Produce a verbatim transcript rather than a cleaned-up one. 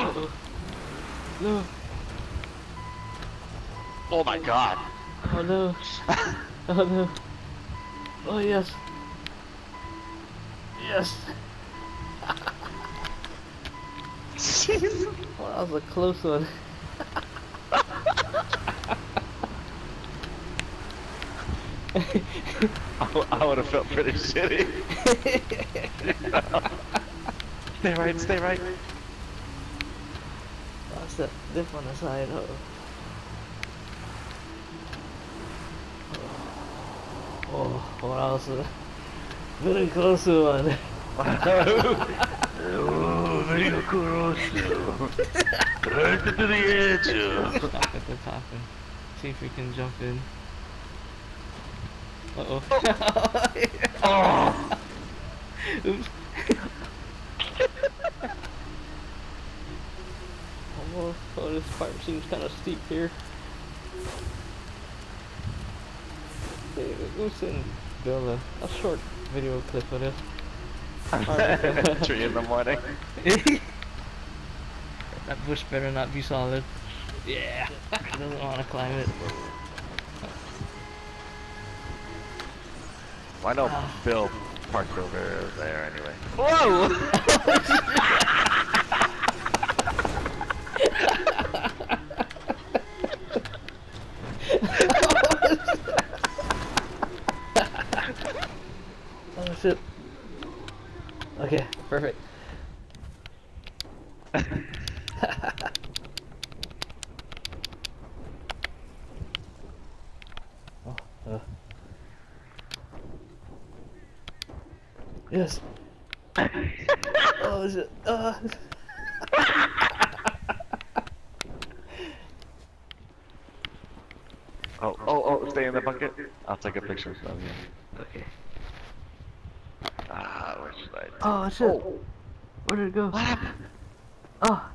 Uh-oh. No. Oh my god. Oh no. Oh no. Oh yes. Yes. Jeez. Oh, that was a close one. I, I would have felt pretty shitty. Stay right, stay right. That's that dip on the side. Uh oh. Oh, oh, that was a very close one. Oh, very close. Right to the edge. Stop at the top and see if we can jump in. Uh oh. Oh. Oops. Oh, oh, this part seems kind of steep here. Hey, we can build a, a short video clip of this. Three in the morning. That bush better not be solid. Yeah. Doesn't want to climb it. Why no Bill parked over there anyway? Whoa! Oh shit. Okay, perfect. Oh, uh. Yes. Oh shit. Uh. Oh, oh, oh, stay in the bucket. I'll take a picture of you. Okay. Ah, where should I? Oh shit. Oh. Where did it go? What happened? Oh.